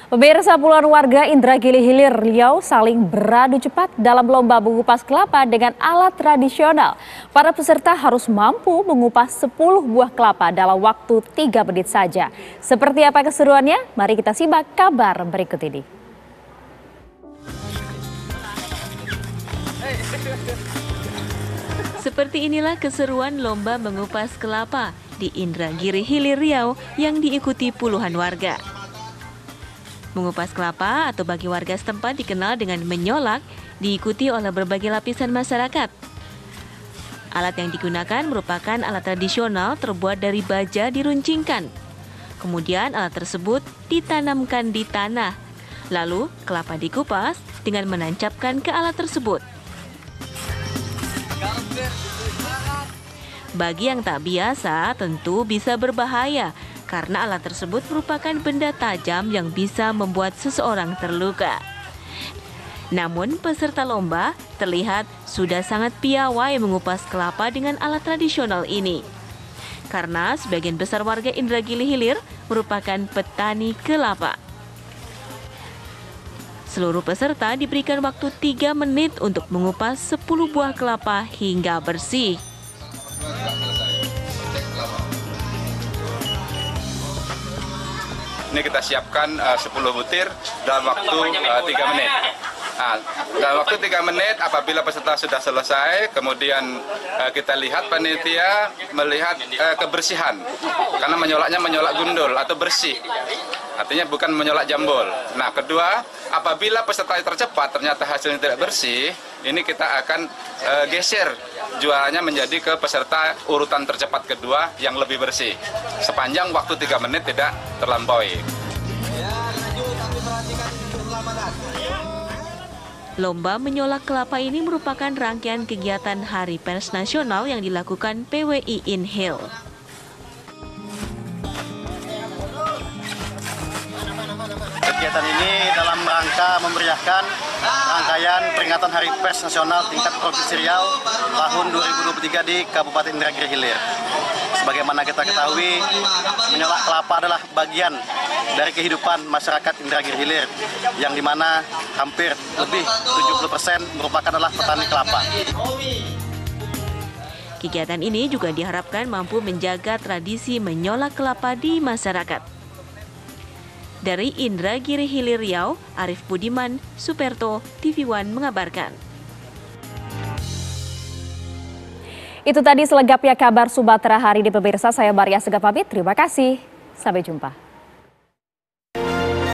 Pemirsa, puluhan warga Indragiri Hilir Riau saling beradu cepat dalam lomba mengupas kelapa dengan alat tradisional. Para peserta harus mampu mengupas 10 buah kelapa dalam waktu 3 menit saja. Seperti apa keseruannya? Mari kita simak kabar berikut ini. Seperti inilah keseruan lomba mengupas kelapa di Indragiri Hilir Riau yang diikuti puluhan warga. Mengupas kelapa atau bagi warga setempat dikenal dengan menyolak, diikuti oleh berbagai lapisan masyarakat. Alat yang digunakan merupakan alat tradisional terbuat dari baja diruncingkan. Kemudian alat tersebut ditanamkan di tanah. Lalu kelapa dikupas dengan menancapkan ke alat tersebut. Bagi yang tak biasa tentu bisa berbahaya, karena alat tersebut merupakan benda tajam yang bisa membuat seseorang terluka. Namun peserta lomba terlihat sudah sangat piawai mengupas kelapa dengan alat tradisional ini. Karena sebagian besar warga Indragiri Hilir merupakan petani kelapa. Seluruh peserta diberikan waktu 3 menit untuk mengupas 10 buah kelapa hingga bersih. Ini kita siapkan 10 butir dalam waktu 3 menit. Nah, dalam waktu 3 menit apabila peserta sudah selesai, kemudian kita lihat panitia melihat kebersihan. Karena menyolaknya menyolak gundul atau bersih. Artinya bukan menyolak jambol. Nah, kedua, apabila peserta tercepat ternyata hasilnya tidak bersih, ini kita akan geser jualannya menjadi ke peserta urutan tercepat kedua yang lebih bersih. Sepanjang waktu 3 menit tidak terlampaui. Lomba menyolak kelapa ini merupakan rangkaian kegiatan Hari Pers Nasional yang dilakukan PWI Inhil. Kegiatan ini dalam rangka memeriahkan rangkaian peringatan Hari Pers Nasional tingkat Provinsi Riau tahun 2023 di Kabupaten Indragiri Hilir. Sebagaimana kita ketahui, menyolak kelapa adalah bagian dari kehidupan masyarakat Indragiri Hilir, yang dimana hampir lebih 70% merupakan adalah petani kelapa. Kegiatan ini juga diharapkan mampu menjaga tradisi menyolak kelapa di masyarakat. Dari Indragiri Hilir Riau, Arif Budiman, Superto, TV One mengabarkan. Itu tadi selengkapnya kabar Sumatera hari ini pemirsa. Saya Maria Segaf pamit. Terima kasih. Sampai jumpa.